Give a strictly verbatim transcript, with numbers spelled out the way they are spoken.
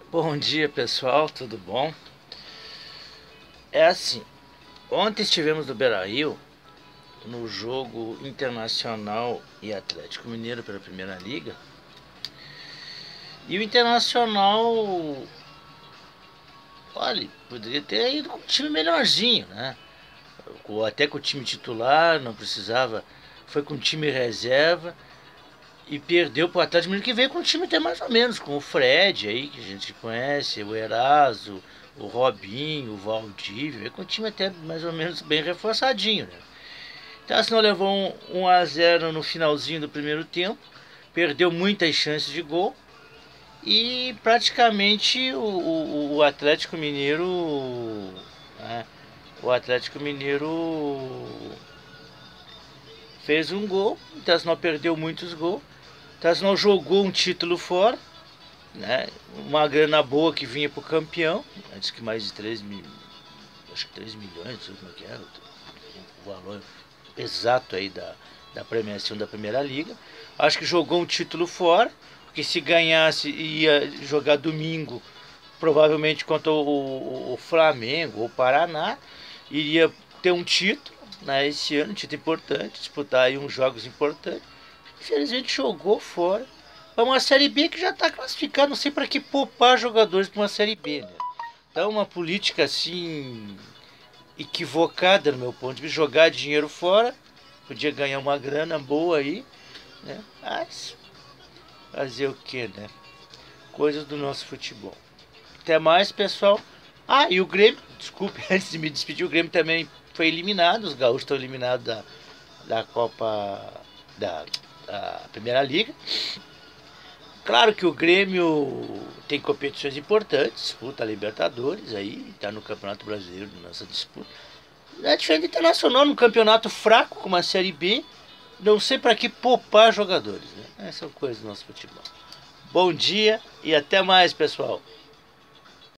Bom dia, pessoal, tudo bom? É assim, ontem estivemos no Beira-Rio no jogo Internacional e Atlético Mineiro pela Primeira Liga. E o Internacional, olha, poderia ter ido com um time melhorzinho, né? Ou até com o time titular, não precisava. Foi com o time reserva e perdeu para o Atlético Mineiro, que veio com um time até mais ou menos, com o Fred aí, que a gente conhece, o Eraso, o Robinho, o Valdívia, veio com um time até mais ou menos bem reforçadinho, né? Então, assim, levou um, um a zero no finalzinho do primeiro tempo, perdeu muitas chances de gol e praticamente o, o, o Atlético Mineiro, né, o Atlético Mineiro fez um gol, o Internacional perdeu muitos gols, o Internacional jogou um título fora, né, uma grana boa que vinha para o campeão, antes que mais de três mil, acho que três milhões, não sei como é que era, o valor exato aí da, da premiação da Primeira Liga. Acho que jogou um título fora, porque se ganhasse ia jogar domingo, provavelmente contra o, o, o Flamengo ou o Paraná, iria ter um título, né, esse ano, um título importante, disputar aí uns jogos importantes. Infelizmente jogou fora para uma Série B que já está classificada, não sei para que poupar jogadores para uma Série B, né? Então uma política assim equivocada no meu ponto de vista, jogar dinheiro fora, podia ganhar uma grana boa aí, né? Mas fazer o que, né? Coisas do nosso futebol. Até mais, pessoal. Ah, e o Grêmio, desculpe, antes de me despedir, o Grêmio também foi eliminado, os gaúchos estão eliminados da, da Copa da, da Primeira Liga. Claro que o Grêmio tem competições importantes, disputa a Libertadores, aí está no Campeonato Brasileiro nessa disputa. É diferente do Internacional, num campeonato fraco como a Série B, não sei para que poupar jogadores, né? Essas são coisas do nosso futebol. Bom dia e até mais, pessoal.